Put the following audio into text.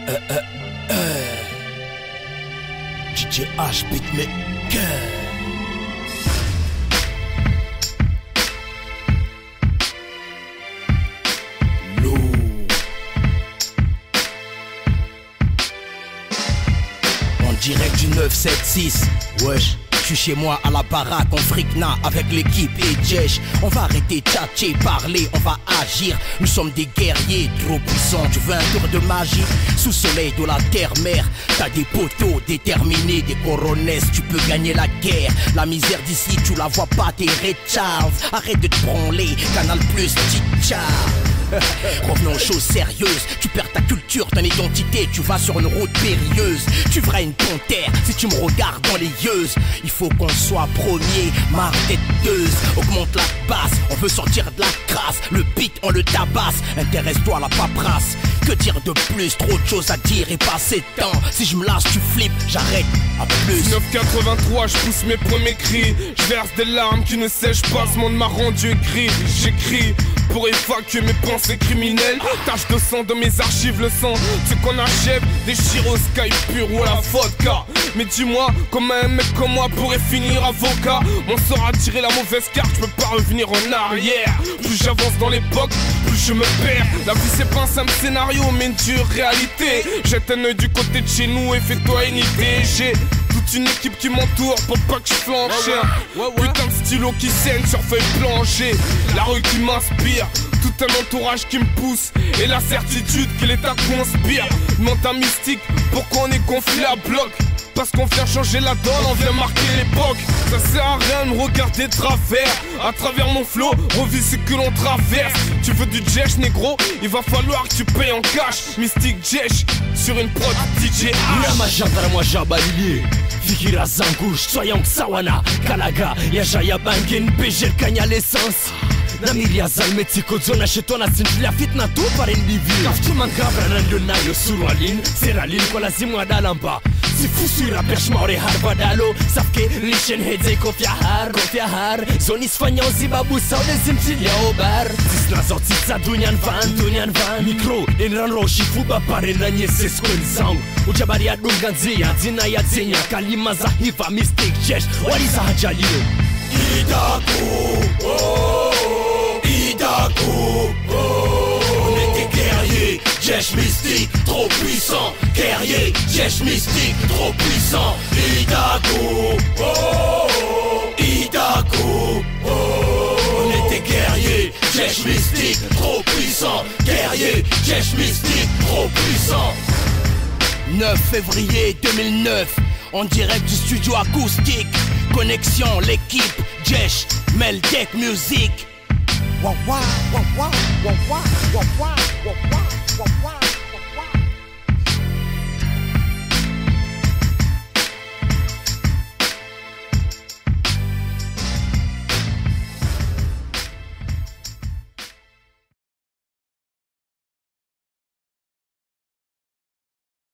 DJ H Beatmaker. En direct du 976, wesh. Je suis chez moi à la baraque, on fricna avec l'équipe et Jesh. On va arrêter de tchatcher, parler, on va agir. Nous sommes des guerriers trop puissants. Tu veux un tour de magie? Sous soleil de la terre-mère, t'as des poteaux déterminés, des coronesses, tu peux gagner la guerre. La misère d'ici, tu la vois pas, t'es Ray Charles. Arrête de te branler, Canal Plus, Tcha. Revenons aux choses sérieuses. Tu perds ta culture, ton identité, tu vas sur une route périlleuse. Tu feras une panthère si tu me regardes dans les yeux. Il faut qu'on soit premier, marre d'être deux. Augmente la basse, on veut sortir de la crasse. Le beat, on le tabasse, intéresse-toi à la paperasse. Que dire de plus, trop de choses à dire et passer de temps. Si je me lâche, tu flippes, j'arrête, à plus. 983, je pousse mes premiers cris. Je verse des larmes qui ne sèchent pas, ce monde m'a rendu aigri. J'écris pour évacuer mes pensées criminelles. Tache de sang de mes archives, le sang, c'est qu'on achève. Déchire au sky pur ou à la vodka. Mais dis-moi, comment un mec comme moi pourrait finir avocat? Mon sort a tiré la mauvaise carte, je peux pas revenir en arrière. Plus j'avance dans l'époque, plus je me perds. La vie c'est pas un simple scénario, mais une dure réalité. Jette un œil du côté de chez nous et fais-toi une idée. J'ai toute une équipe qui m'entoure pour pas que je flanche. Putain de stylo qui saigne sur feuille plancher. La rue qui m'inspire, tout un entourage qui me pousse. Et la certitude que l'état conspire. Mental mystique, pourquoi on est gonflé à bloc? Parce qu'on vient changer la donne, on vient marquer l'époque. Ça sert à rien de me regarder de travers. À travers mon flow, revis ce que l'on traverse. Tu veux du Jesh négro, il va falloir que tu payes en cash. Mystique Jesh, sur une prod DJ H. Namajandara mwa jabalili fikira zangu soyons sawana kalaga yajaya bangin bejer kanya l'essence Namiria zalmetiko zona shetona sintulia fitna tu parendivi Kaftuman kabra nandonayo surwalin seralin kwa lazimu adalamba Sifusura pershmaure harbadalo Safke lishen hedze kofia har Zonis fanyao zibabu saude zimtilia obar Zisna zotitsa dunyan van Mikro enran roshi fuba pare nanye seskwen zangu Ujabari ya dunganzia zina ya zenya Kalima za hiva Mystic Jesh Waliza hajalio Idaku, Idaku, on est des guerriers, Jesh Mystique, trop puissant. Guerrier, Jesh Mystique, trop puissant. Idaku, Idaku, on est des guerriers, Jesh Mystique, trop puissant. Guerrier, Jesh Mystique, trop puissant. 9 février 2009, en direct du studio acoustique. Connexion, l'équipe, Jesh, Meldec Music. Wa wa wa wa wa wa wa wa.